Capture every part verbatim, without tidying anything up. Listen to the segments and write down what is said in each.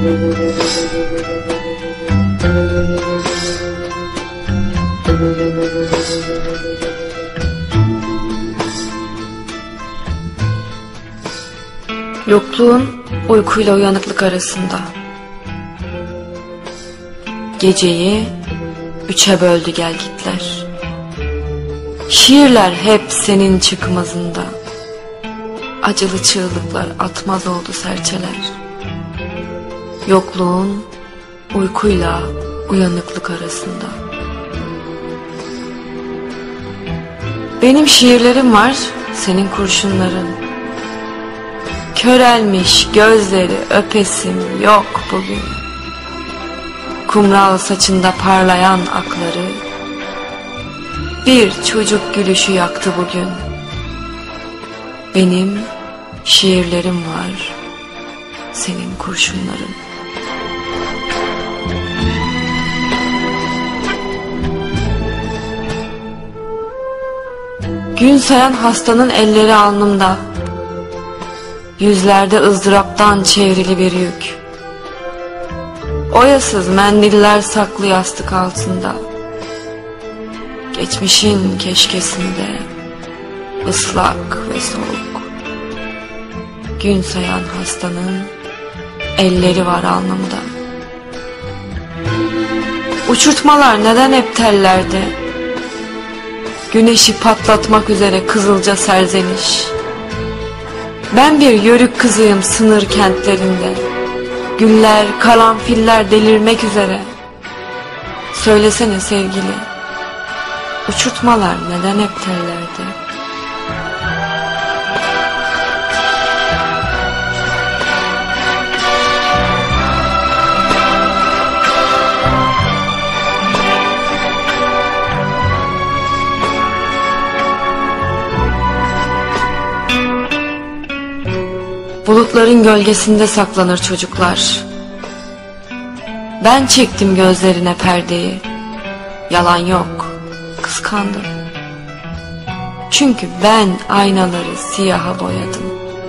Yokluğun uykuyla uyanıklık arasında. Geceyi üçe böldü gelgitler. Şiirler hep senin çıkmazında. Acılı çığlıklar atmaz oldu serçeler. Yokluğun uykuyla uyanıklık arasında. Benim şiirlerim var, senin kurşunların. Körelmiş gözleri öpesim yok bugün. Kumral saçında parlayan akları, bir çocuk gülüşü yaktı bugün. Benim şiirlerim var, senin kurşunların. Gün sayan hastanın elleri alnımda. Yüzlerde ızdıraptan çevrili bir yük. Oyasız mendiller saklı yastık altında. Geçmişin keşkesinde ıslak ve soğuk. Gün sayan hastanın elleri var alnımda. Uçurtmalar neden hep tellerde? Güneşi patlatmak üzere kızılca serzeniş. Ben bir yörük kızıyım sınır kentlerinde. Güller, karanfiller delirmek üzere. Söylesene sevgili, uçurtmalar neden hep tellerde? Bulutların gölgesinde saklanır çocuklar. Ben çektim gözlerine perdeyi. Yalan yok, kıskandım. Çünkü ben aynaları siyaha boyadım.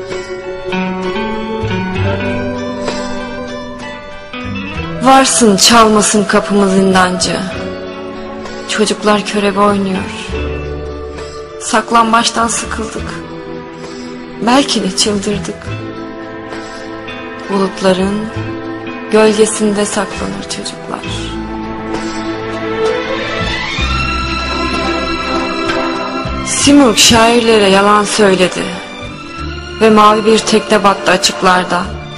Varsın çalmasın kapımı zindancı. Çocuklar körebe oynuyor. Saklambaçtan sıkıldık. Belki de çıldırdık. Bulutların gölgesinde saklanır çocuklar. Simurg şairlere yalan söyledi ve mavi bir tekne battı açıklarda.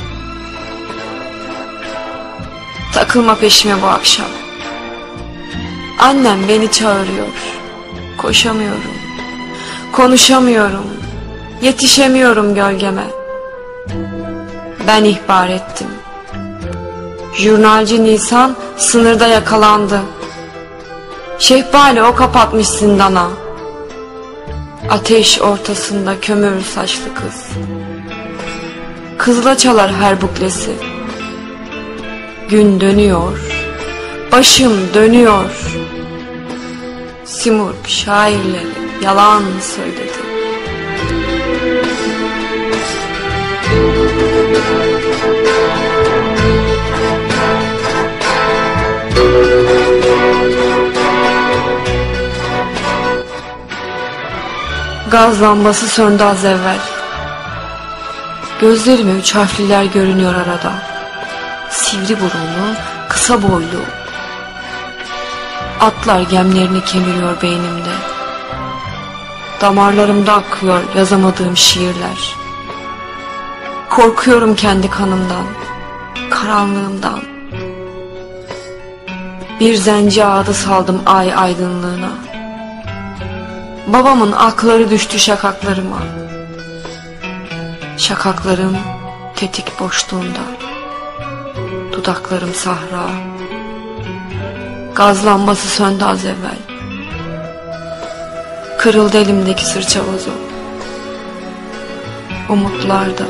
Takılma peşime bu akşam. Annem beni çağırıyor. Koşamıyorum, konuşamıyorum, yetişemiyorum gölgeme. Ben ihbar ettim. Jurnalci Nisan sınırda yakalandı. Şehbali o kapatmış zindana. Ateş ortasında kömür saçlı kız. Kızla çalar her buklesi. Gün dönüyor, başım dönüyor. Simurg şairleri yalan söyledi. Gaz lambası söndü az evvel. Gözlerime üç harfliler görünüyor arada. Sivri burunlu, kısa boylu. Atlar gemlerini kemiriyor beynimde. Damarlarımda akıyor yazamadığım şiirler. Korkuyorum kendi kanımdan, karanlığımdan. Bir zenci ağdı saldım ay aydınlığına. Babamın akları düştü şakaklarıma. Şakaklarım tetik boşluğunda. Dudaklarım sahra. Gaz lambası söndü az evvel. Kırıldı elimdeki sırça vazo. Umutlar da.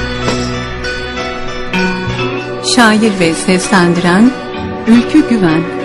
Şair ve seslendiren Ülkü Güven.